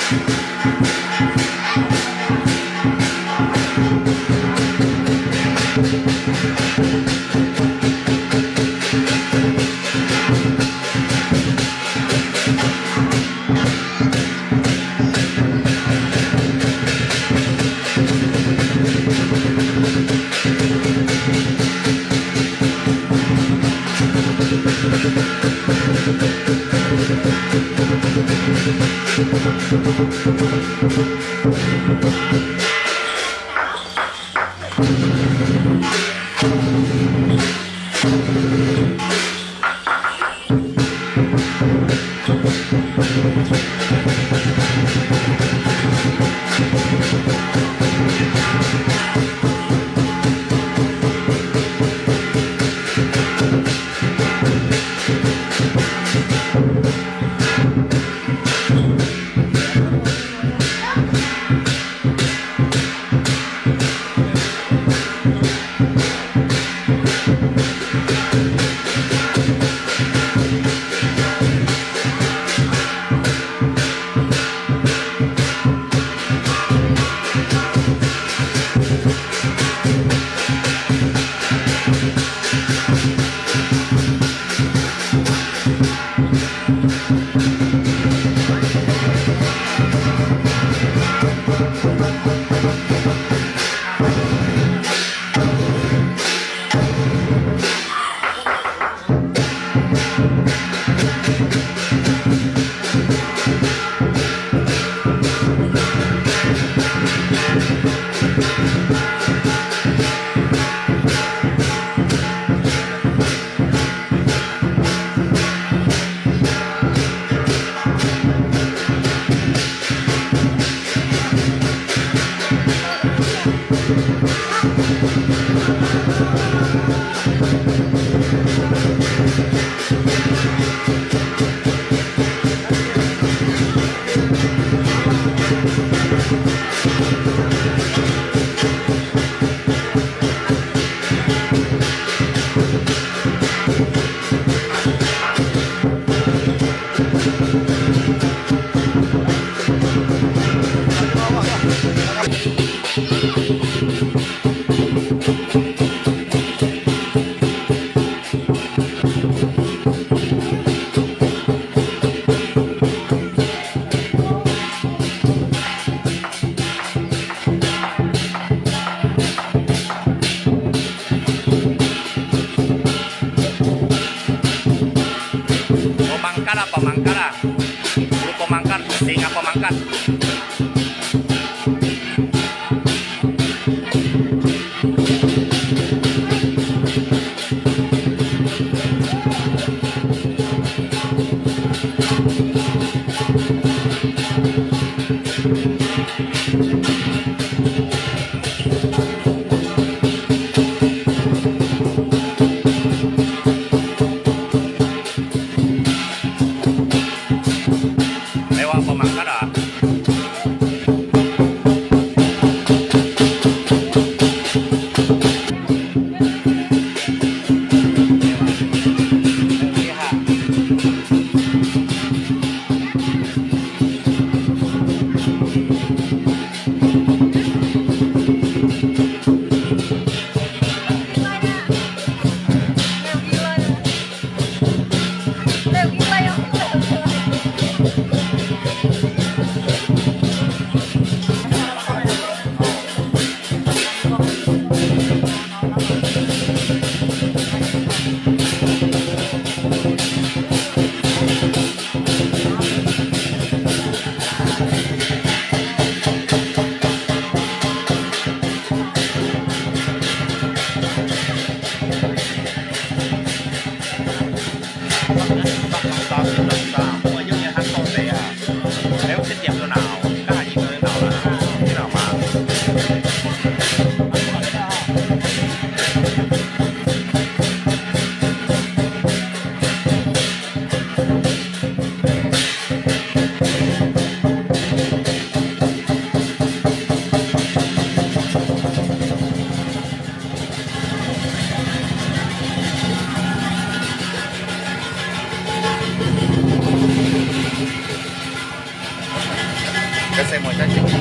Pemangkara, Guru Pemangkar, Singa Pemangkar. Lewat Pemangkara. Kasi mo siya siya.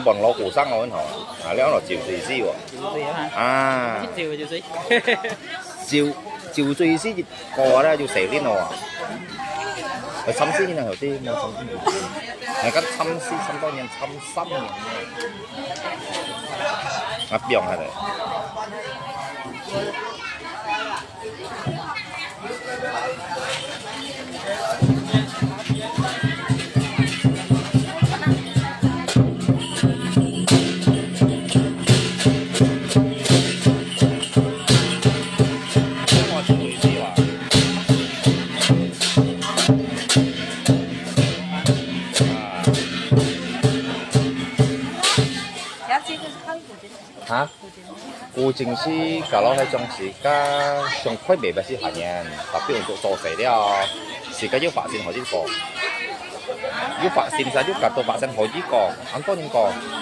bọn lỗ củ sang rồi hả? À, léo nó chịu gì gì vậy? À, chịu chịu gì gì có ra chịu sấy đi nào? Ở xăm xí nào hả tí? Này cái xăm xí xăm bao nhiêu xăm xăm nhiêu? À, biếng hả đấy? Hả? Củ chính是kalau係種是加種區別是行人，特別用做死了，是個要發線好啲個，要發線晒要夾到發線好啲個，咁多點個？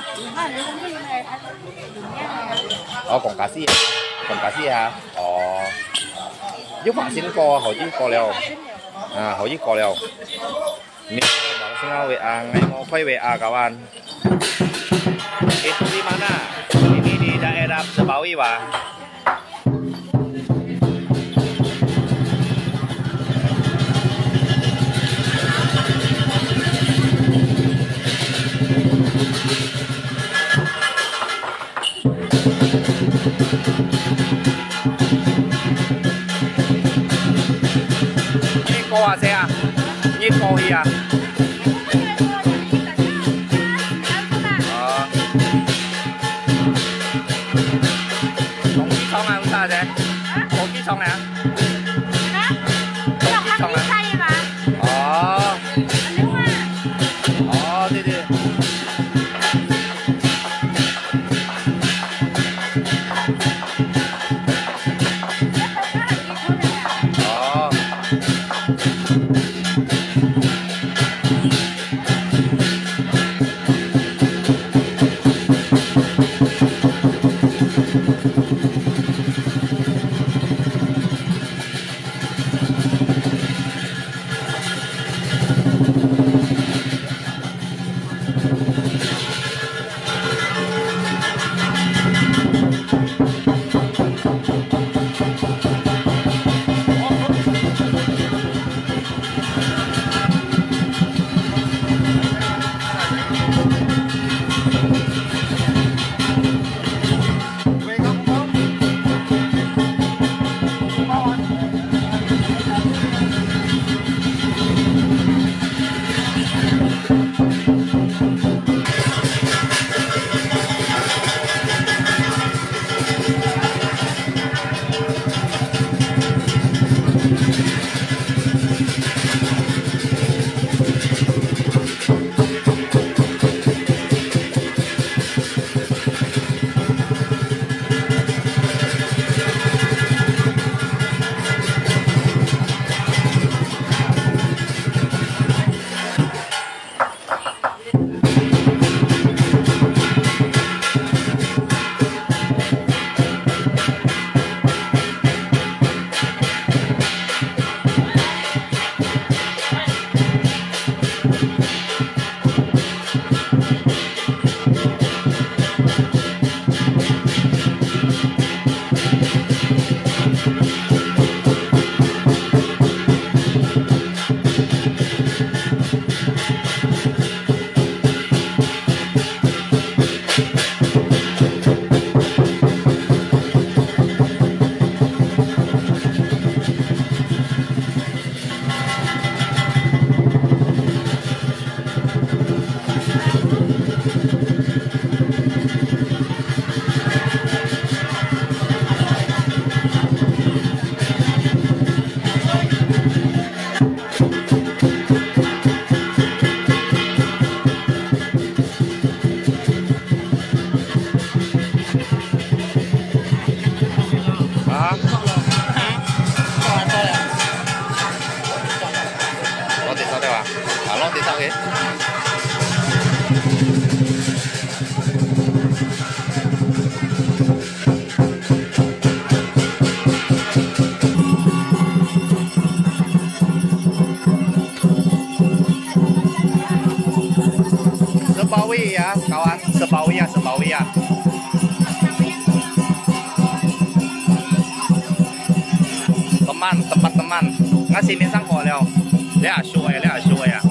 哦，講假絲，講假絲啊！哦，要發線個好啲個了，啊好啲個了，你老先啊WA，我可以WA kawan。Itu di mana? Ini di daerah Sebawi, Pak. Ini koa saya. Ini koi ya. Xong à, không sao thế? Có ký xong nè. Có ký xong nè. Đi đi. Sebawi ya, Sebawi ya. Teman, tempat teman. Ngasih min sang ko liao. 2show ya, 2show ya.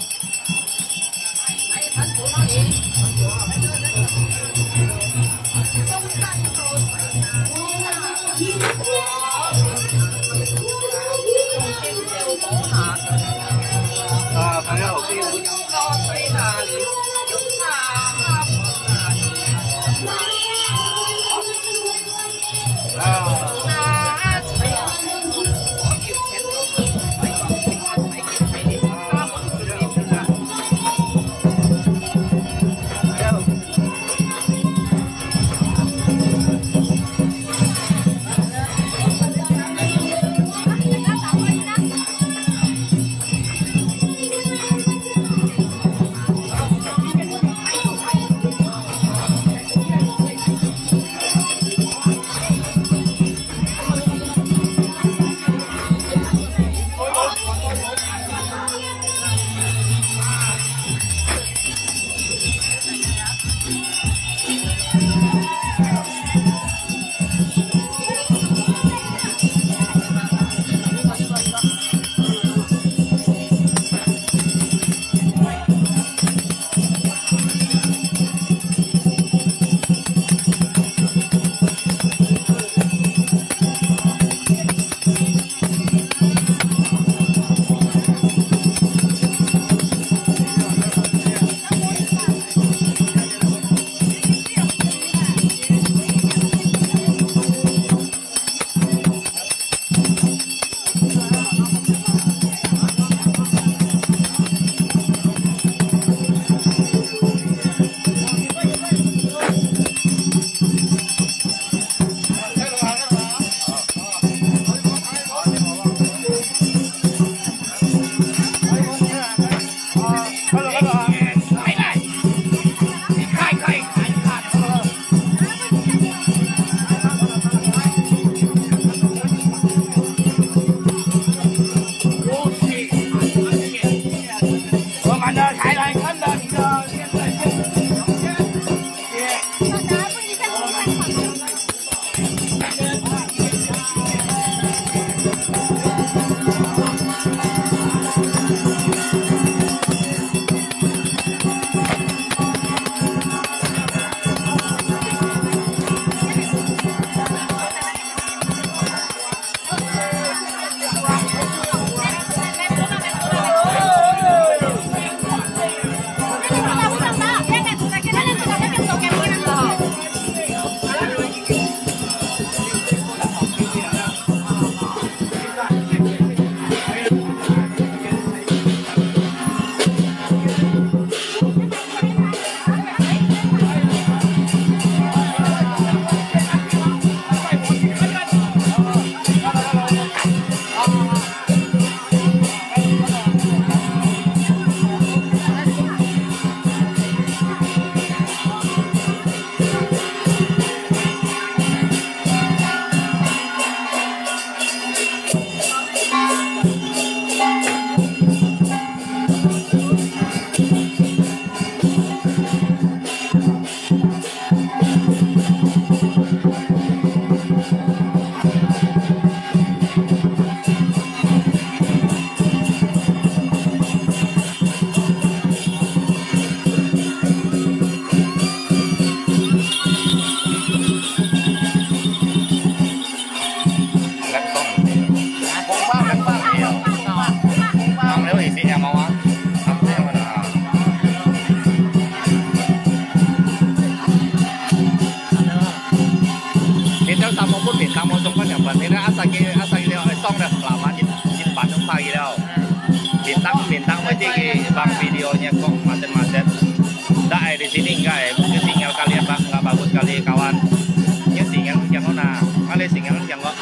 bintang aja bang videonya kok macet-macet. Nggak di sini enggak ya, mungkin sinyal kalian bang nggak bagus kali kawan. Ini sinyal yang mana? Kali sinyal yang kok.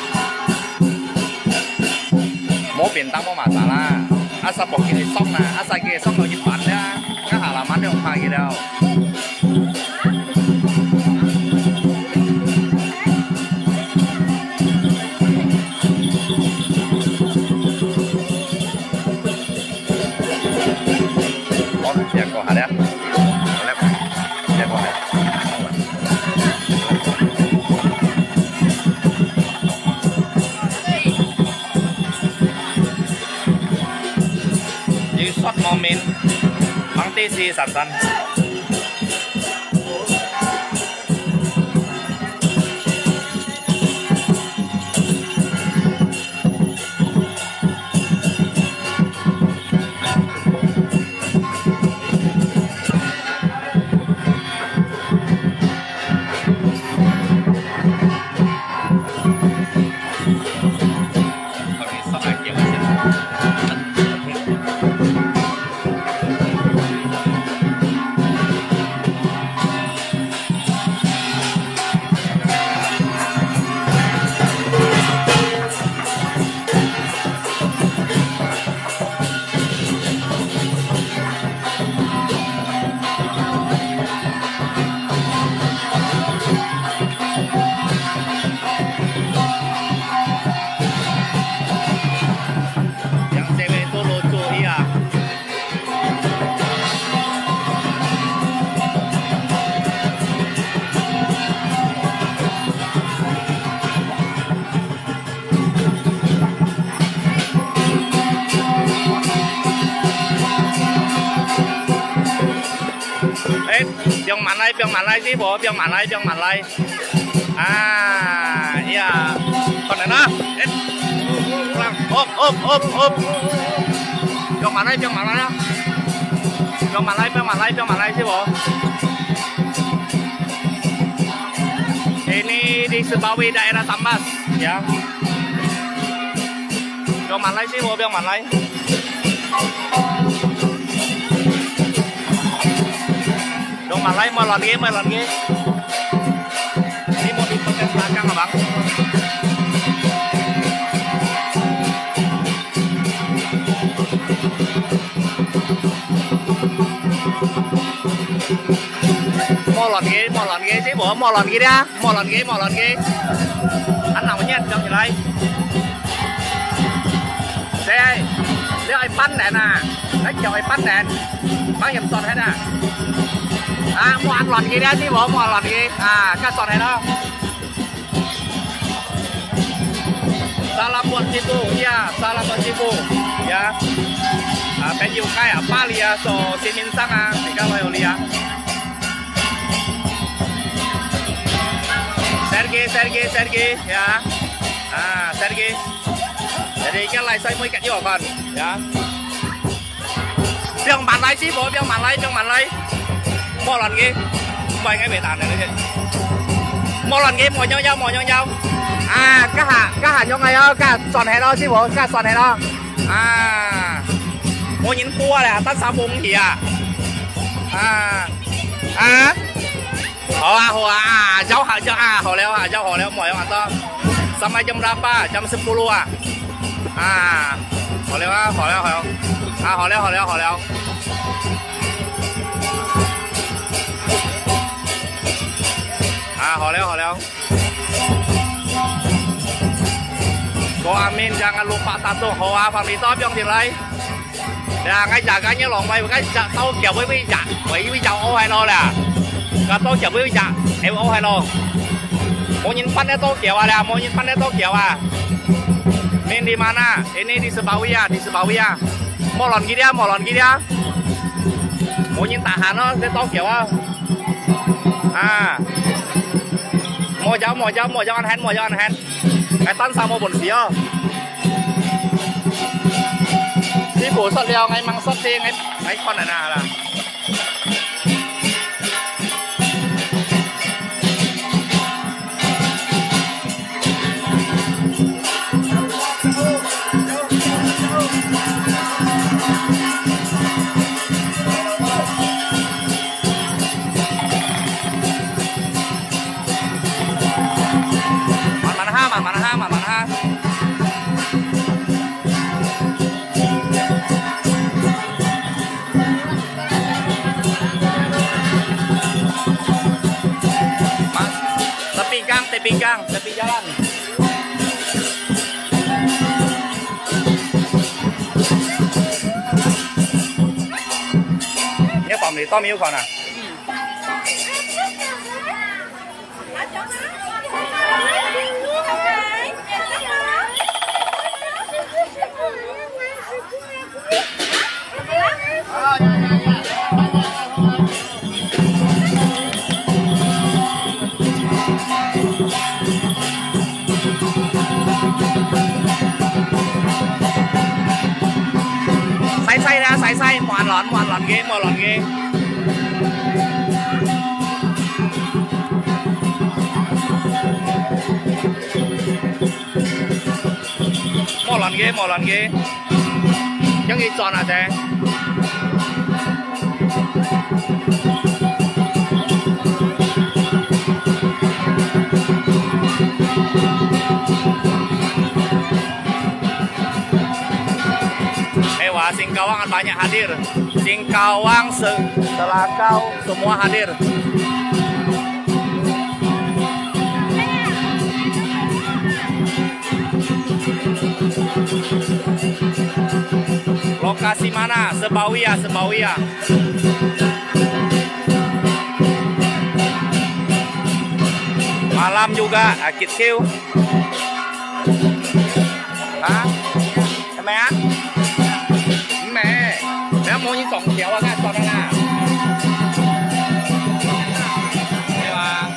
Mau bintang mau masalah. Asal pokoknya song nah, asal kita song mau Jepang ya, nggak halaman yang apa gitu. Siap kok ada. Boleh. Siap kok ada. nanti si santan. Biang malai sih, bo, biang malai. Ah, iya. Còn này nó. Ốp. Biang malai đó. Biang malai sih, bo. Ini di Sebawi daerah Tambas, ya. Biang malai sih, bo, biang malai. Dong malai mau lagi. Ini mau dipakai belakang abang. Mau lagi sih, bo, mau lagi dia, mau lagi. Anh nào nhé, trong gì đây? Đây, liệu ai bắn đèn à? Đấy, chào ai bắn đèn. Bác nhầm toàn hết à? À, mau ăn lọt kia đã chứ bộ, mau lọt kia. À, các sọt này đó. Salam buat situ, ya, salam buat situ, ya. Bên nhiều cái ở Bali à, so xin min sang à, thì các bạn hiểu à. Sergei, ya. Ah, Sergei. Jadi cái lại xoay mới cạnh nhau còn, ya. Biang malai sih, bo, biang malai. Mau lần kia, quay ngay về tàn này đấy. Mau lần kia, mò nhau. À, cá hạ nhau ngay đó, cá sòn hè đó chứ bộ, cá sòn hè đó. À, mua những cua này, tất sao bung gì à? Hồ à, jauh hồ leo, mọi orang to. Sampai jam berapa? Jam 10 à? À, hồ leo. À, hồ leo. À, hồ leo. Ko Amin jangan lupa satu hoa Phạm Lý Top trong tiền lấy. Là ngay jaganya lòng bay cái tao kiểu với chào ô hay lo là. Cái tao kiểu với chào em ô hay lo. Mau nyimpan itu kiểu ada, mau nyimpan itu kiểu à. Min di mana? Ini di Sebawi ya. Mau lon dia. Mau nhìn tahan nó cái tao kiểu à. À. Mau jauh ăn hen. Cái tan sao mau buồn xía. Đi bổ sọt leo ngay mang sọt đi ngay con này là. Mana ha. Tepi jalan. Ini Phạm Lý Top yêu cầu nè. mau lan ge. Mau lan ge. Yang ini chọn aja. Singkawang banyak hadir. Singkawang Selakau semua hadir. Lokasi mana? Sebawia. Malam juga Akit Kiu. Hah? Em á? Mẹ mua những cọng kéo ra cho nó nào. Đây là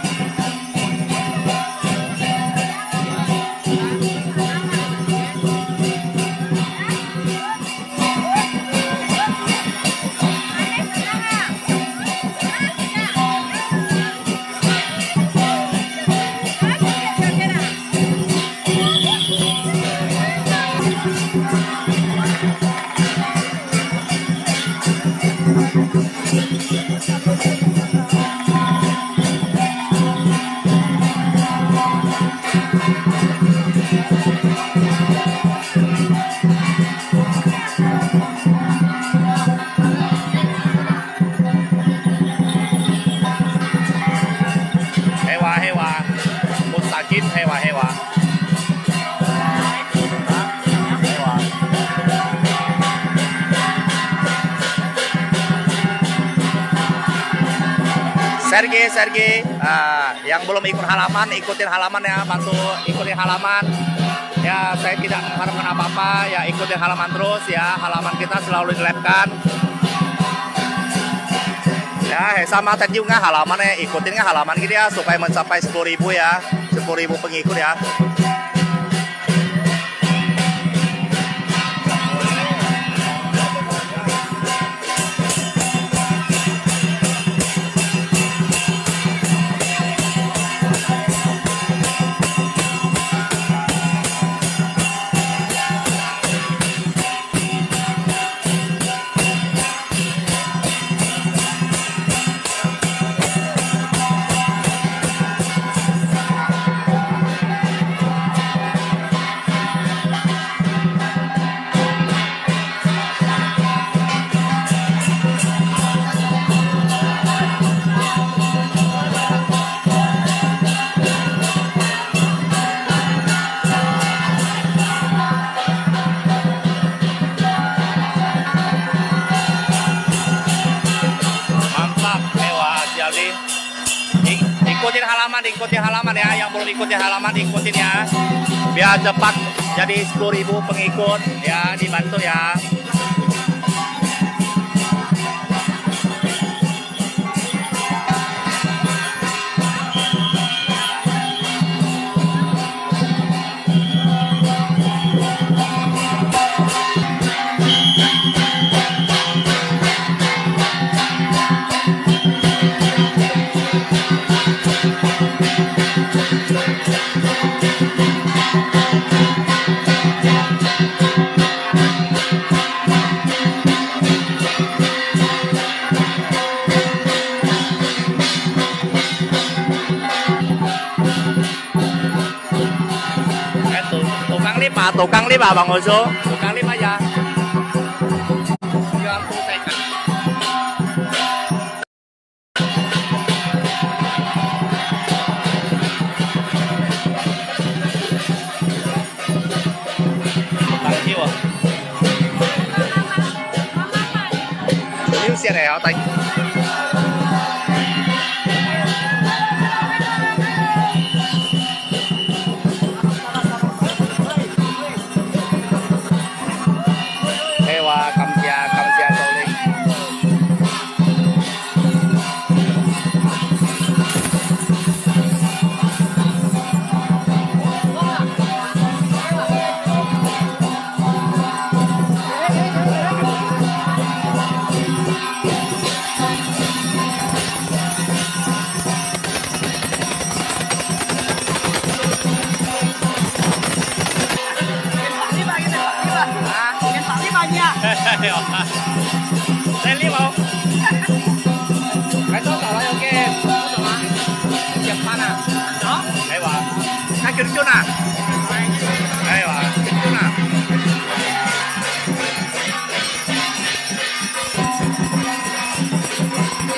hewa. Sergei, yang belum ikut halaman, ikutin halaman ya, bantu ikutin halaman. Ya, saya tidak mengharapkan apa-apa, ya ikutin halaman terus ya, halaman kita selalu dilabkan. Ya, sama tadi juga halamannya, ikutin halaman gitu ya, supaya mencapai 10.000 ya, 10.000 pengikut ya. Ikutin halaman ya, yang belum ikutin halaman ikutin ya, biar cepat jadi 10.000 pengikut ya, dibantu ya. Tukang lip Bang Ozo, tukang lip aja. Yang selesaikan. Thank you. Liu xe này hả tay?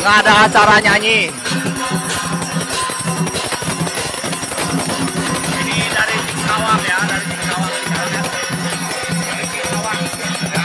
nggak ada acara nyanyi. Ini dari Singkawang ya, dari Singkawang. Dari Singkawang ya.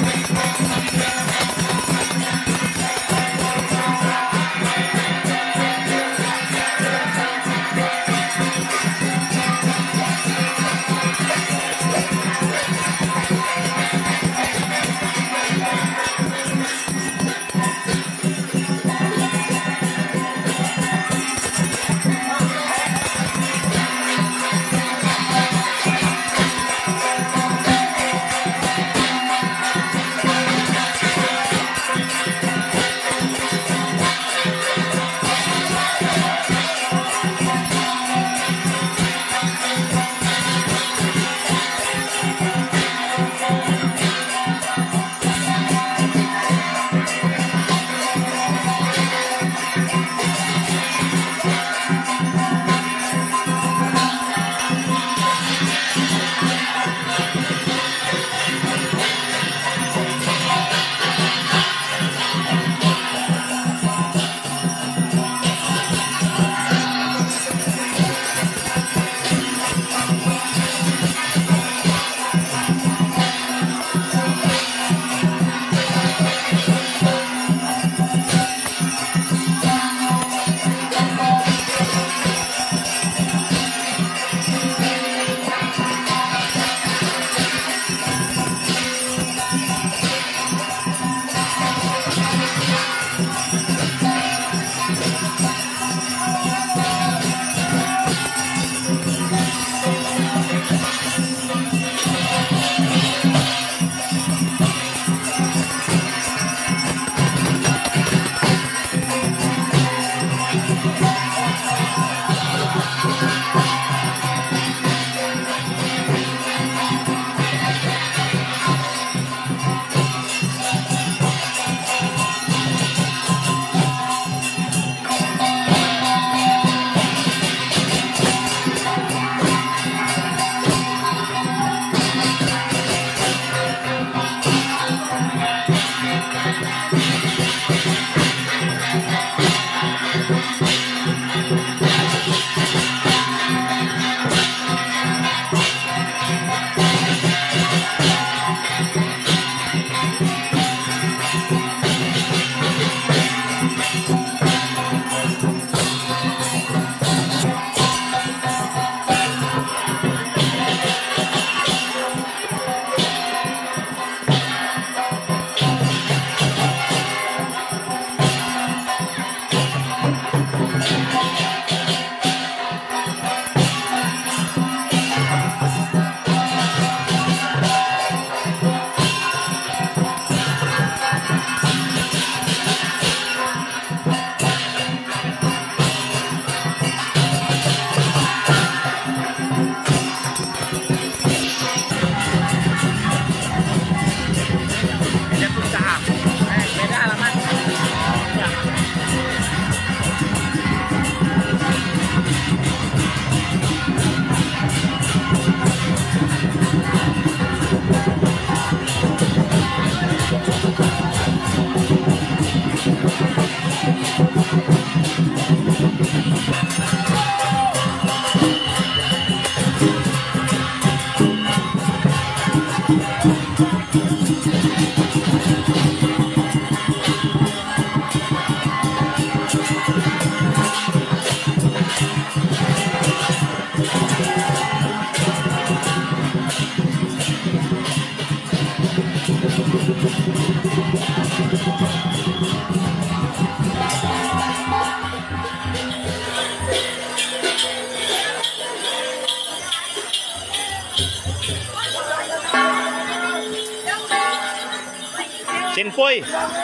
Xin Phui.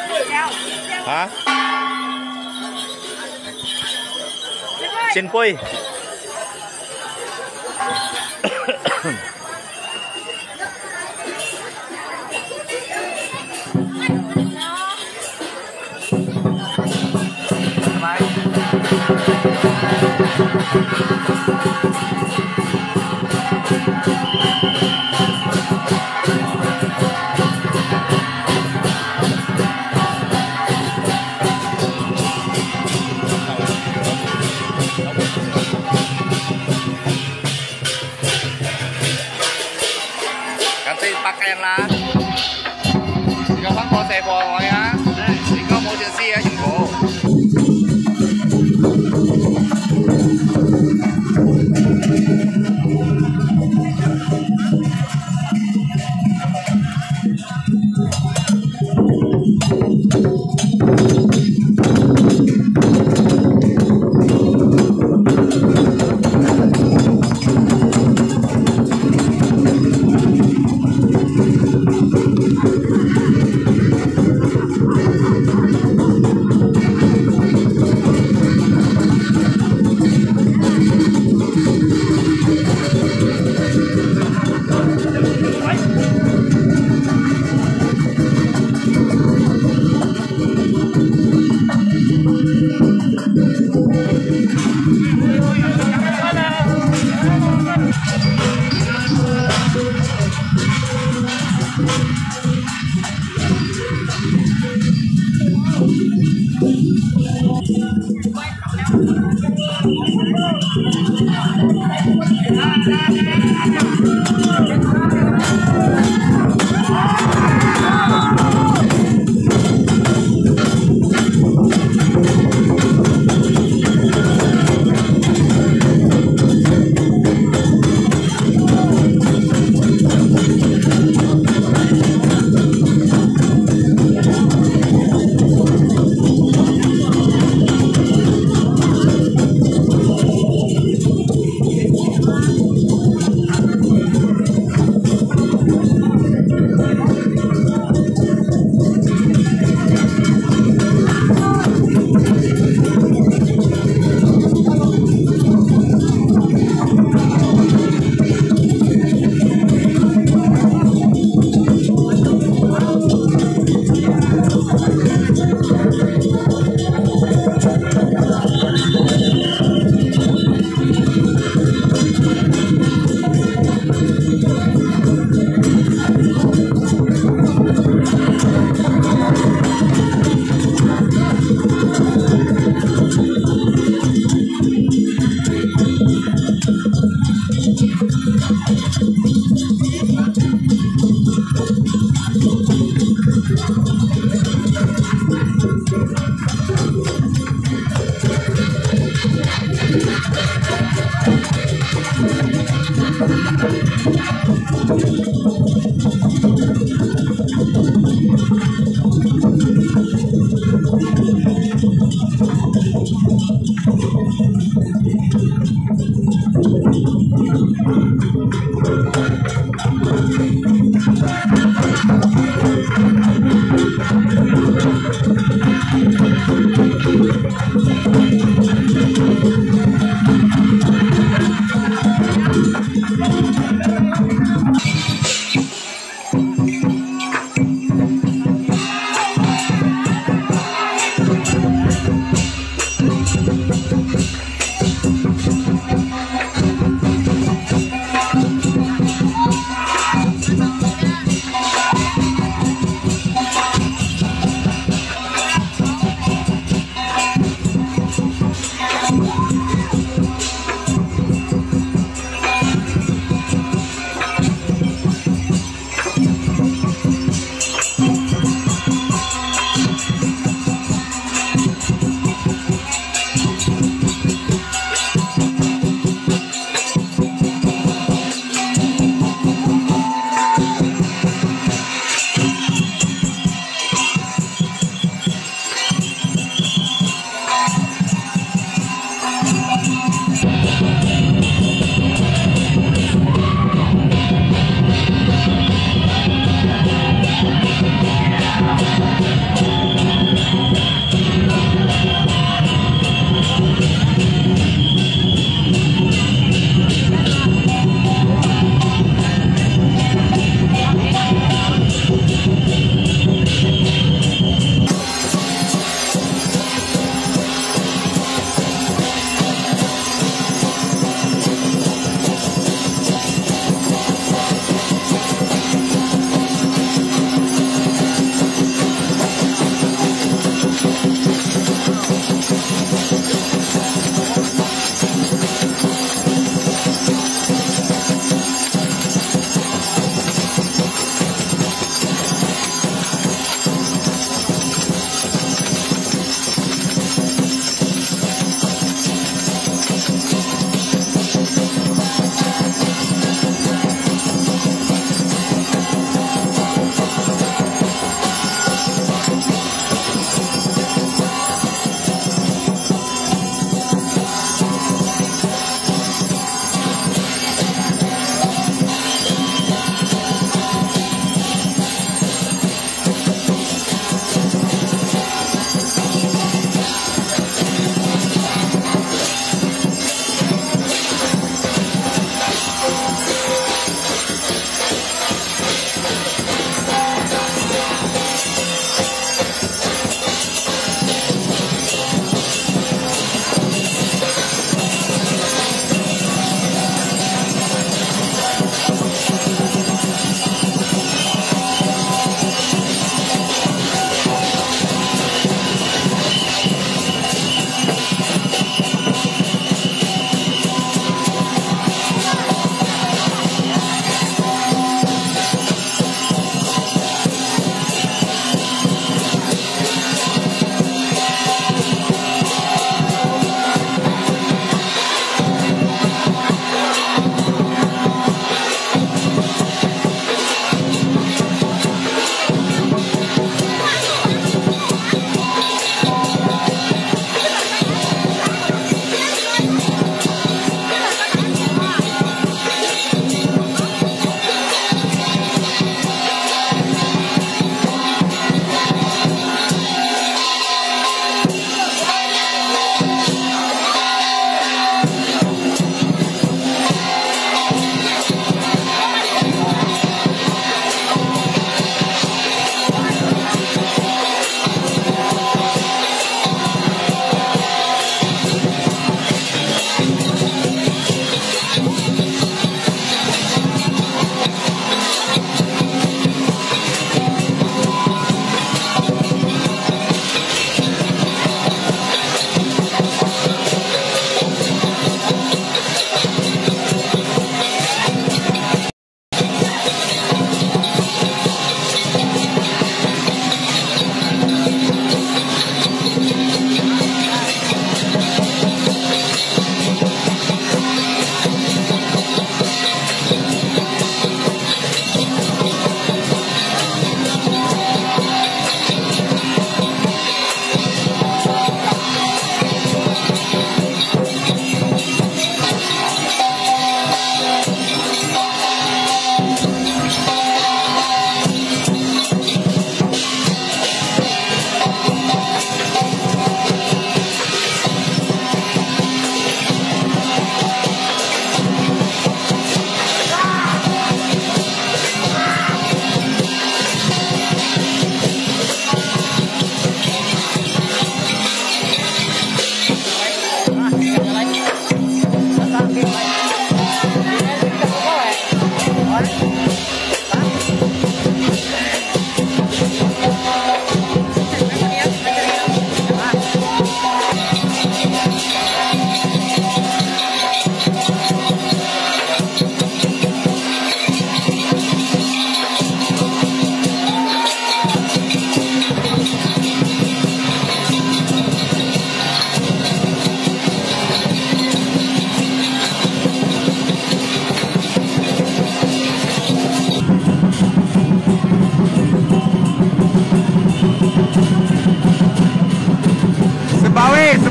Hả? Xin Phui. kèn là chỉ có phát có xe bò thôi á, chỉ có mỗi chuyện xe dùng bộ.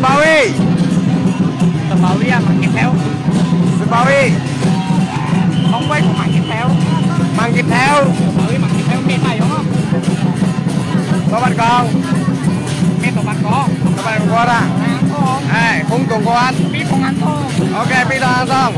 Sebawi. Sebawi à, mang theo. Sebawi. Không quay của mang theo. Mang kịp theo. Sebawi mang theo mệt mày đúng không? Có bạn con. Mệt của bạn có. Có bạn con à? Không cùng cô ăn. Biết không ăn thôi. Ok, bây giờ ăn xong.